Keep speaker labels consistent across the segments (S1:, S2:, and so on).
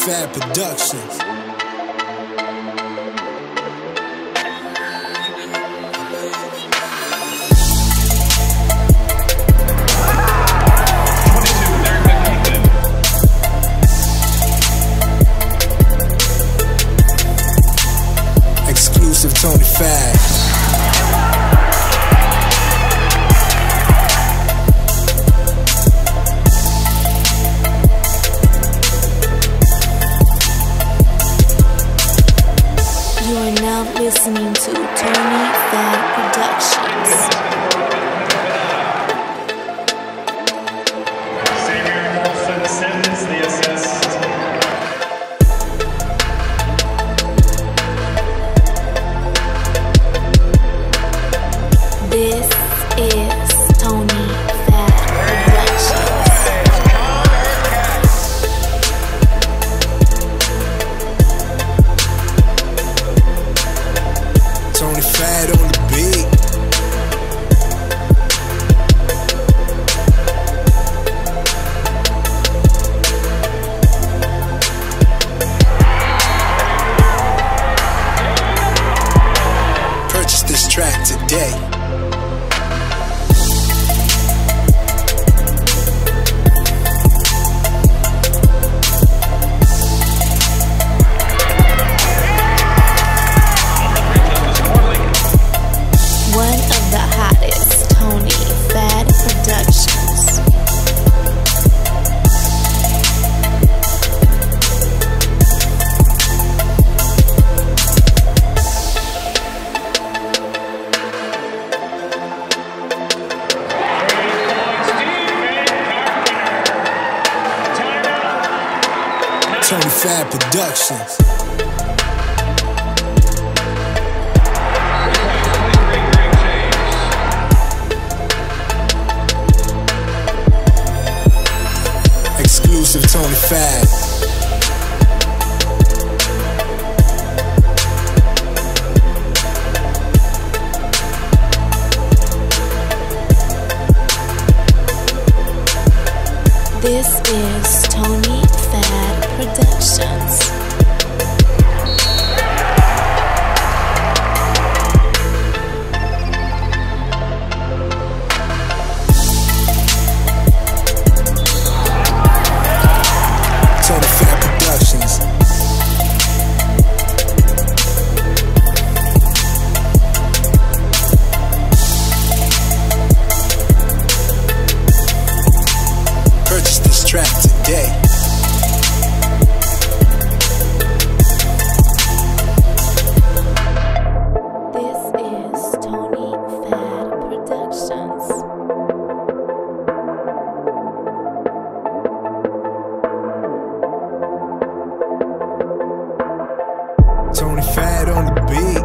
S1: Fad Productions. Exclusive Tony Fad.
S2: You are now listening to Tony Fad Productions.
S3: Sends the assist.
S2: This is Tony Fad Productions.
S1: Tony Fad on the beat. Purchase this track today.
S2: One of the hottest Tony Fad Productions.
S1: Tony Fad Productions. Exclusive Tony Fad.
S2: This is Tony Fad Productions.
S1: Tony Fad Productions. Purchase this track today.
S2: This is Tony Fad Productions.
S1: Tony Fad on the beat.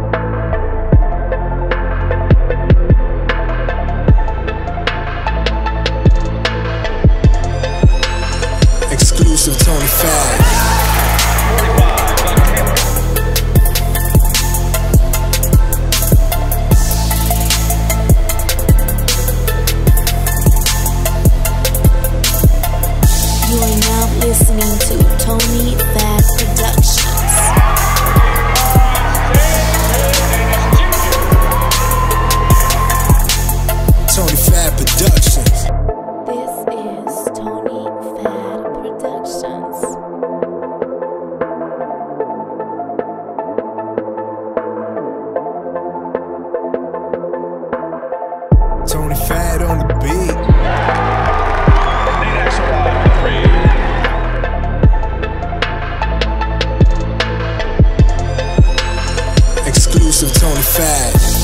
S1: Exclusive Tony Fad.
S2: You are now listening to Tony Fad Productions.
S1: Tony Fad Productions.
S2: This is Tony Fad Productions.
S1: Tony Fad on the beat. Exclusive Tony Fad.